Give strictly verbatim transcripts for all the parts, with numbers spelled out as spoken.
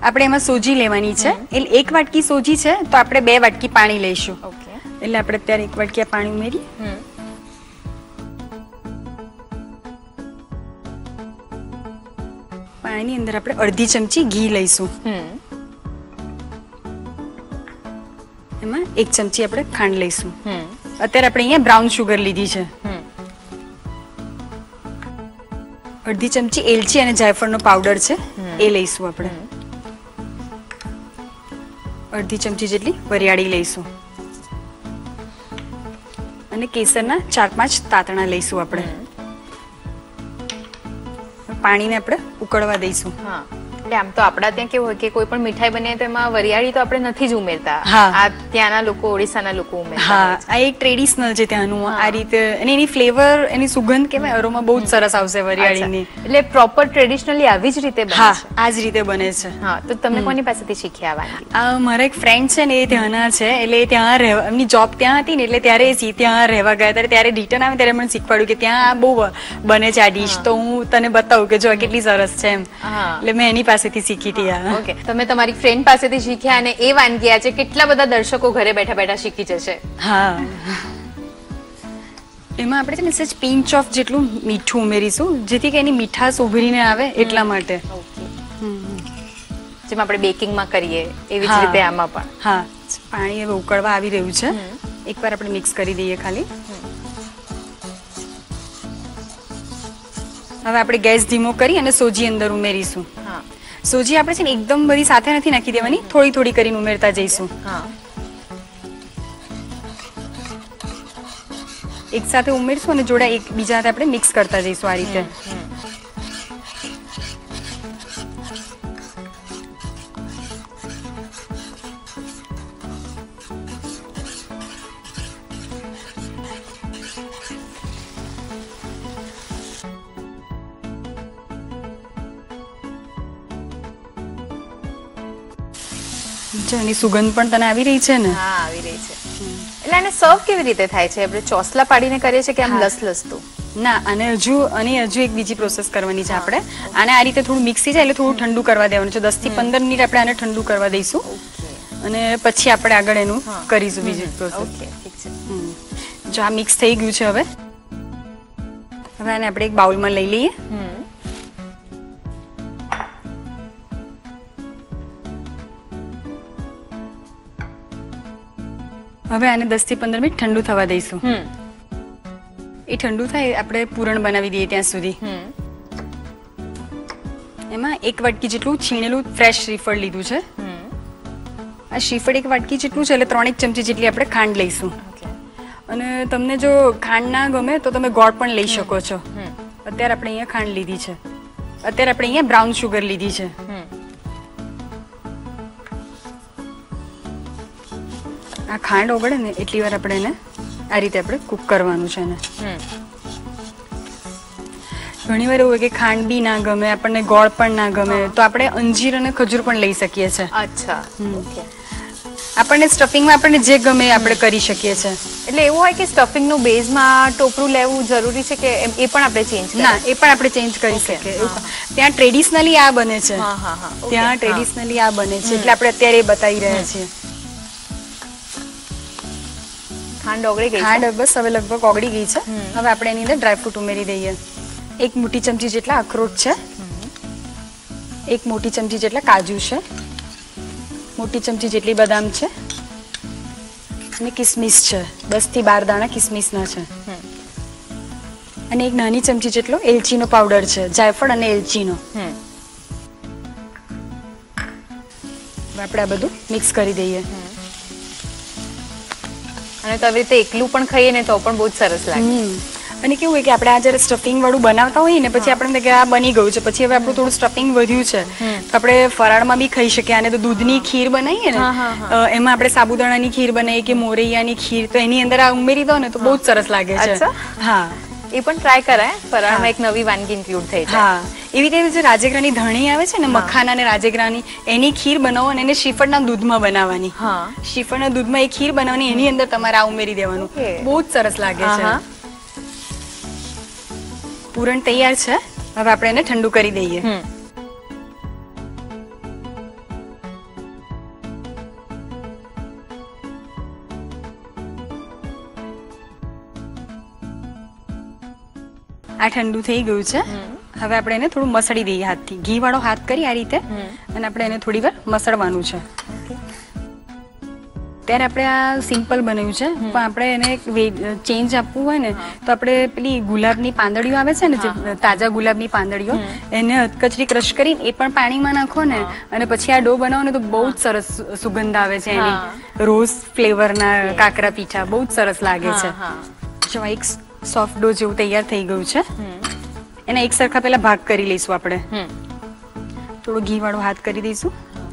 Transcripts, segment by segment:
આપણે એમાં સોજી લેવાની છે. એટલે એક વાટકી સોજી છે તો આપણે બે વાટકી પાણી લઈશું. ઓકે. એટલે આપણે અત્યારે એક વાટકી પાણી ઉમેરી. પાણીની અંદર આપણે અડધી ચમચી ઘી લઈશું. એમાં એક ચમચી આપણે ખાંડ લઈશું. અત્યારે આપણે અહીંયા બ્રાઉન શુગર લીધી છે. અડધી ચમચી એલચી અને જાયફળનો પાવડર છે એ લઈશું આપણે. અડધી ચમચી જેટલી વરિયાળી લઈશું અને કેસરના ચાર પાંચ તાતણા લઈશું આપણે. પાણીને આપણે ઉકળવા દઈશું. હા, એટલે આમ તો આપડા ત્યાં કેવું હોય કે કોઈ પણ મીઠાઈ બને તો એમાં વરિયાળી તો આપણે નથી જ ઉમેરતા. આ ત્યાંના લોકો, ઓડિશાના લોકો ઉમેરતા. હા, આ એક ટ્રેડિશનલ છે ત્યાંનું આ રીતે. અને એની ફ્લેવર, એની સુગંધ કેવાય અરોમા બહુ જ સરસ આવશે વરિયાળીની. એટલે પ્રોપર ટ્રેડિશનલી આવી જ રીતે બને છે. હા, આ જ રીતે બને છે. હા, તો તમે કોની પાસેથી શીખ્યા આ વાનગી? આ મારા એક ફ્રેન્ડ છે ને, એ ત્યાંના છે. એટલે ત્યાં રહેવા, એમની જોબ ત્યાં હતી ને, એટલે ત્યારે એ ત્યાં રહેવા ગયા ત્યારે ત્યારે રિટર્ન આવે ત્યારે મને શીખવાડ્યું કે ત્યાં બહુ બને છે આ ડીશ. તો હું તને બતાવું કે જો કેટલી સરસ છે એમ. એટલે મેં એની પાસેથી શીખી હતી. ઓકે, તમે તમારી ફ્રેન્ડ પાસેથી શીખ્યા અને એ વાનગી આજે કેટલા બધા દર્શકો ઘરે બેઠા બેઠા શીખી જશે. હા, એમાં આપણે છે ને સચ પિંચ ઓફ જેટલું મીઠું ઉમેરીશું જેથી કે એની મીઠાશ ઉભરીને આવે એટલા માટે. જેમ આપણે બેકિંગમાં કરીએ એવી જ રીતે આમાં પણ. હા, પાણી હવે ઉકળવા આવી રહ્યું છે. એકવાર આપણે મિક્સ કરી દઈએ ખાલી. હવે આપણે ગેસ ધીમો કરી અને સોજી અંદર ઉમેરીશું. સોજી આપણે છે ને એકદમ બધી સાથે નથી નાખી દેવાની, થોડી થોડી કરીને ઉમેરતા જઈશું. એક સાથે ઉમેરશું અને જોડા એક બીજા સાથે આપણે મિક્સ કરતા જઈશું આ રીતે. એની સુગંધ પણ તને આવી રહી છે ને? હા, આવી રહી છે. એટલે આને સર્વ કેવી રીતે થાય છે? આપણે ચોસલા પાડીને કરીએ છીએ કે આમ લસલસતું? ના, અને હજુ અને હજુ એક બીજી પ્રોસેસ કરવાની છે આપણે. આને આ રીતે થોડું મિક્સ થઈ જાય એટલે થોડું ઠંડુ કરવા દેવાનું છે. દસ થી પંદર મિનિટ આપણે આને ઠંડુ કરવા દઈશું અને પછી આપણે આગળ એનું કરીશું બીજી પ્રોસેસ. ઓકે, ઠીક છે. જો આ મિક્સ થઈ ગયું છે હવે હવે આને આપણે એક બાઉલમાં લઈ લઈએ. હવે આને દસ થી પંદર મિનિટ ઠંડુ થવા દઈશું. એ ઠંડુ થાય આપણે પૂરણ બનાવી દઈએ ત્યાં સુધી. એમાં એક વાટકી જેટલું છીણેલું ફ્રેશ શ્રીફળ લીધું છે. આ શ્રીફળ એક વાટકી જેટલું છે એટલે ત્રણેક ચમચી જેટલી આપણે ખાંડ લઈશું. અને તમને જો ખાંડ ના ગમે તો તમે ગોળ પણ લઈ શકો છો. અત્યારે આપણે અહીંયા ખાંડ લીધી છે. અત્યારે આપણે અહીંયા બ્રાઉન શુગર લીધી છે. આ ખાંડ ઓગળે ને એટલી વાર આપણે એને આ રીતે આપણે કુક કરવાનું છે. એને ઘણી વાર એવું હોય કે ખાંડ બી ના ગમે, આપણને ગોળ પણ ના ગમે, તો આપણે અંજીર અને ખજૂર પણ લઈ શકીએ છીએ. અચ્છા, આપણને સ્ટફિંગમાં આપણને જે ગમે આપણે કરી શકીએ છીએ. એટલે એવું હોય કે સ્ટફિંગનું બેઝમાં ટોપરું લેવું જરૂરી છે કે એ પણ આપણે ચેન્જ ના, એ પણ આપણે ચેન્જ કરી શકીએ. ત્યાં ટ્રેડિશનલી આ બને છે. ત્યાં ટ્રેડિશનલી આ બને છે એટલે આપણે અત્યારે એ બતાવી રહ્યા છીએ. ખાંડ ઓગળી ગઈ. ખાંડ બસ હવે લગભગ ઓગળી ગઈ છે. હવે આપણે એની અંદર ડ્રાયફ્રૂટ ઉમેરી દઈએ. એક મોટી ચમચી જેટલા અખરોટ છે. એક મોટી ચમચી જેટલા કાજુ છે. મોટી ચમચી જેટલી બદામ છે અને કિસમિસ છે. દસ થી બાર દાણા કિસમિસના છે. અને એક નાની ચમચી જેટલો એલચીનો પાવડર છે, જાયફળ અને એલચીનો. હવે આપણે આ બધું મિક્સ કરી દઈએ. અને તો આવી રીતે એકલું પણ ખાઈએ ને તો પણ બહુ જ સરસ લાગે. અને કેવું હોય કે આપણે આ જયારે સ્ટફિંગ વાળું બનાવતા હોઈએ ને પછી આપણે કે આ બની ગયું છે, પછી હવે આપણું થોડું સ્ટફિંગ વધ્યું છે તો આપણે ફરાળમાં બી ખાઈ શકીએ. આને તો દૂધની ખીર બનાવીએ ને એમાં આપણે સાબુદાણાની ખીર બનાવીએ કે મોરૈયાની ખીર, તો એની અંદર આ ઉમેરી દો ને તો બહુ જ સરસ લાગે છે. હા, એ પણ ટ્રાય કરાય. ફરાળમાં એક નવી વાનગી ઇન્ક્લુડ થઈ જાય. હા, એવી રીતે જે રાજગરાની ધણી આવે છે ને, મખાના અને રાજગરાની, એની ખીર બનાવો અને એને શ્રીફળના દૂધમાં બનાવવાની. શ્રીફળના દૂધમાં એ ખીર બનાવવાની, એની અંદર તમારે આ ઉમેરી દેવાનું. બહુ જ સરસ લાગે છે. પૂરણ તૈયાર છે. હવે આપણે એને ઠંડુ કરી દઈએ. આ ઠંડુ થઈ ગયું છે. હવે આપણે એને થોડું મસળી દઈએ હાથથી. ઘી વાળો હાથ કરી આ રીતે અને આપણે એને થોડી વાર મસળવાનું છે. ત્યારે આપણે આ સિમ્પલ બનાવ્યું છે, પણ આપણે એને ચેન્જ આપવું હોય ને તો આપણે પેલી ગુલાબની પાંદડીઓ આવે છે ને, જે તાજા ગુલાબની પાંદડીઓ, એને અધકચરી ક્રશ કરીને એ પણ પાણીમાં નાખો ને અને પછી આ ડો બનાવો ને તો બહુ જ સરસ સુગંધ આવે છે એની. રોઝ ફ્લેવરના કાકરા પીઠા બહુ જ સરસ લાગે છે. જો એક સોફ્ટ ડો જેવું તૈયાર થઈ ગયું છે. એને એક સરખા પહેલા ભાગ કરી લઈશું આપણે. થોડો ઘી વાળો હાથ કરી દઈશું.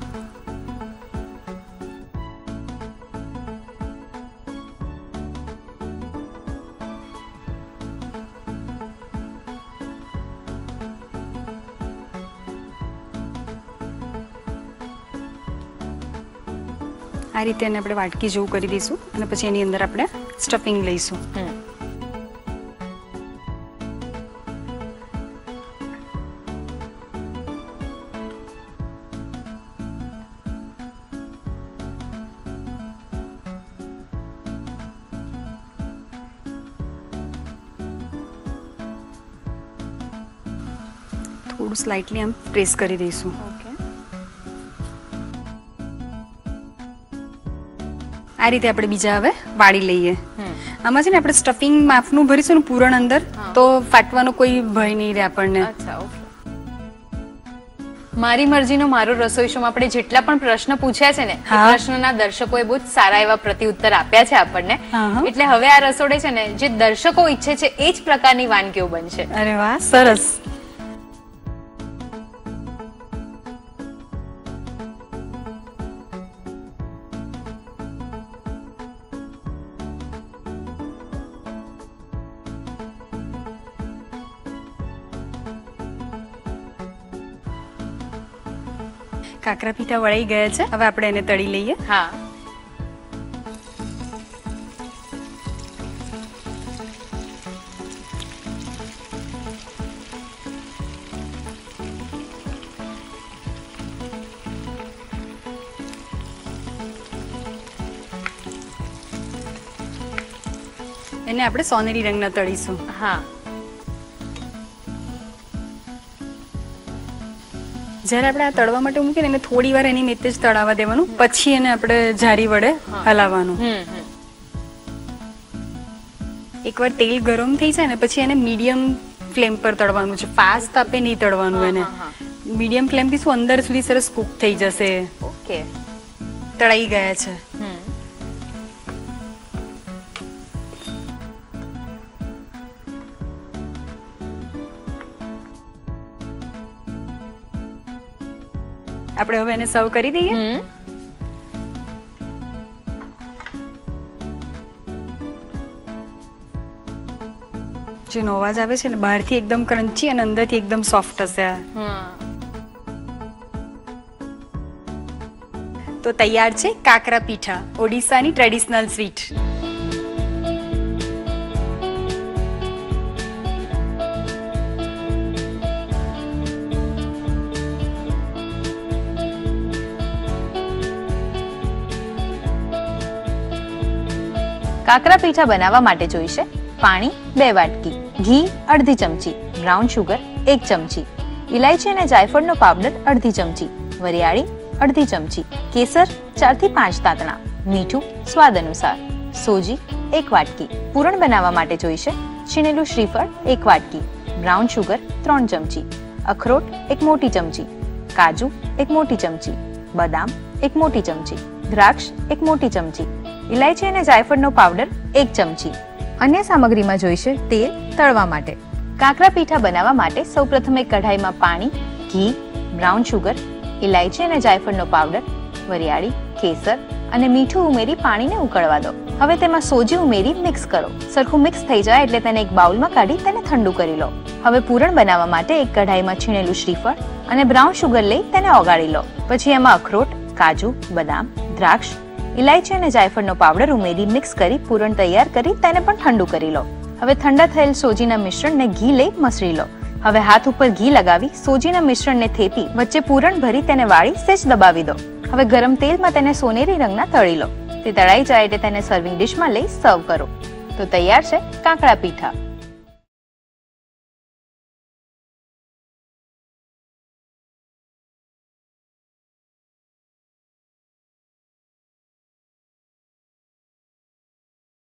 આ રીતે એને આપણે વાટકી જેવું કરી દઈશું અને પછી એની અંદર આપણે સ્ટફિંગ લઈશું. થોડું સ્લાઇટલી આમ પ્રેસ કરી દઈશું. આ રીતે આપણે બીજા હવે વાળી લઈએ. આમાં છે ને આપણે સ્ટફિંગ માફનું ભરીશું ને પૂરણ અંદર, તો ફાટવાનો કોઈ ભય નહીં રહે આપણને. મારી મરજીનો મારો રસોઈ શોમાં આપણે જેટલા પણ પ્રશ્ન પૂછ્યા છે ને, એ પ્રશ્નોના દર્શકોએ બહુ જ સારા એવા પ્રત્યુત્તર આપ્યા છે આપણને. એટલે હવે આ રસોડે છે ને જે દર્શકો ઈચ્છે છે એ જ પ્રકારની વાનગીઓ બનશે. અરે વાહ, સરસ. કાકરા પીઠા વળાઈ ગયા છે. હવે આપણે એને તળી લઈએ. હા. એને આપણે સોનેરી રંગના તળીશું. હા. જ્યારે આપણે આ તળવા માટે મૂકીને એને થોડી વાર એની મેતે જ તળાવવા દેવાનું, પછી એને આપણે જારી વડે હલાવવાનું. એકવાર તેલ ગરમ થઈ જાય ને પછી એને મીડિયમ ફ્લેમ પર તળવાનું છે. ફાસ્ટ તાપે નહીં તળવાનું એને. મીડિયમ ફ્લેમ થી શું અંદર સુધી સરસ કુક થઈ જશે. ઓકે, તળાઈ ગયા છે. આપણે હવે એને સર્વ કરી દઈએ. જેનો અવાજ આવે છે ને, બહારથી એકદમ ક્રન્ચી અને અંદરથી એકદમ સોફ્ટ હશે. તો તૈયાર છે કાકરા પીઠા, ઓડિશાની ટ્રેડિશનલ સ્વીટ. કાકરા પીઠા બનાવવા માટે જોઈશે પાણી બે વાટકી, ઘી અડધી ચમચી, બ્રાઉન શુગર એક ચમચી, ઇલાયચી અને જાયફળનો પાવડર અડધી ચમચી, વરિયાળી અડધી ચમચી, કેસર ચાર થી પાંચ તાંતણા, મીઠું સ્વાદ અનુસાર, સોજી એક વાટકી. પૂરણ બનાવવા માટે જોઈશે છીણેલું શ્રીફળ એક વાટકી, બ્રાઉન શુગર ત્રણ ચમચી, અખરોટ એક મોટી ચમચી, કાજુ એક મોટી ચમચી, બદામ એક મોટી ચમચી, દ્રાક્ષ એક મોટી ચમચી, ઇલાયચી અને જાયફળનો પાવડર એક ચમચી. અન્ય સામગ્રીમાં જોઈશે તેલ તળવા માટે. કાકરા પીઠા બનાવવા માટે સૌપ્રથમ એક કઢાઈમાં પાણી, ઘી, બ્રાઉન શુગર, ઇલાયચી અને જાયફળનો પાવડર, વરિયાળી, કેસર અને મીઠું ઉમેરી પાણીને ઉકળવા દો. હવે તેમાં સોજી ઉમેરી મિક્સ કરો. સરખું મિક્સ થઈ જાય એટલે તેને એક બાઉલમાં કાઢી તેને ઠંડુ કરી લો. હવે પૂરણ બનાવવા માટે એક કઢાઈમાં છીણેલું શ્રીફળ અને બ્રાઉન શુગર લઈ તેને ઓગાળી લો. પછી એમાં અખરોટ, કાજુ, બદામ, દ્રાક્ષ, ઇલાયચી અને જાયફળનો પાવડર ઉમેરી મિક્સ કરી પૂરણ તૈયાર કરી તેને પણ ઠંડુ કરી લો. હવે ઠંડા થયેલ સોજીના મિશ્રણને ઘી લઈ મસળી લો. હવે હાથ ઉપર ઘી લગાવી સોજીના મિશ્રણને થેપી વચ્ચે પૂરણ ભરી તેને વાળી સેજ દબાવી દો. હવે ગરમ તેલમાં તેને સોનેરી રંગના તળી લો. તે તળાઈ જાય એટલે તેને સર્વિંગ ડિશમાં લઈ સર્વ કરો. તો તૈયાર છે કાકરા પીઠા.